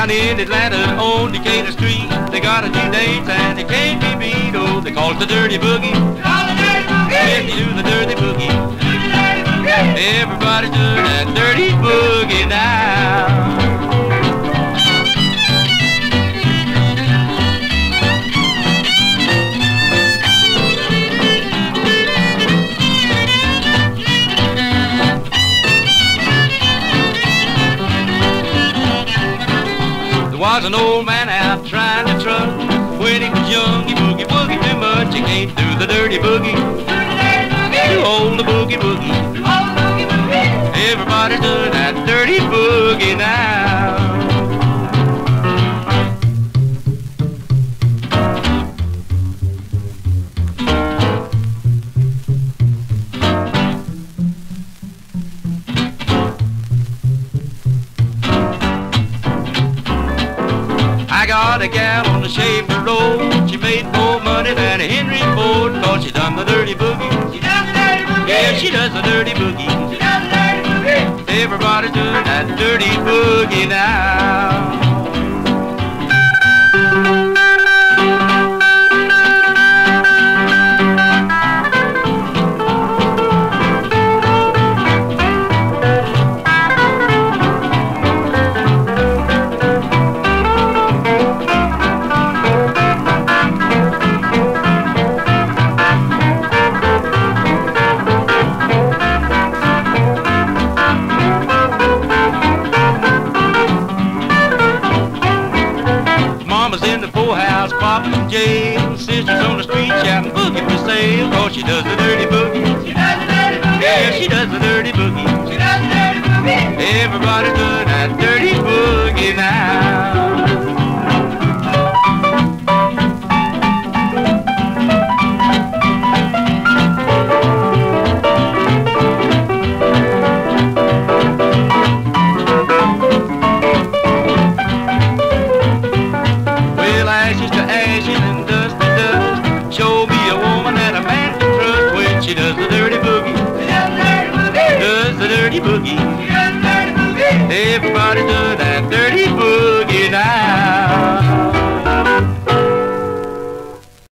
Down in Atlanta on Decatur Street, they got a new dance and it can't be beat. Oh, they call it the dirty boogie. If you do the dirty boogie, everybody's doing that dirty boogie now. Was an old man out trying to truck. When he was young, he boogie woogie too much. He can't do the dirty boogie. Too old to boogie boogie. Everybody's doing that dirty boogie now. I got a gal on the Schaefer Road. She made more money than a Henry Ford, 'cause she done the dirty boogie. She does the dirty boogie. Yeah, she does the dirty boogie. She does the dirty boogie. Everybody's doing that dirty boogie now. Mama's in the poorhouse, popping jail. Sisters on the street shouting boogie for sale, 'cause she does the dirty boogie. She does the dirty boogie. Yeah, she does the dirty boogie. She does the dirty boogie. Everybody's doing that dirty boogie now. Ashes to ashes and dust to dust. Show me a woman that a man can trust when she does the dirty boogie. She does the dirty boogie. Does the dirty boogie. She does the dirty boogie. Everybody does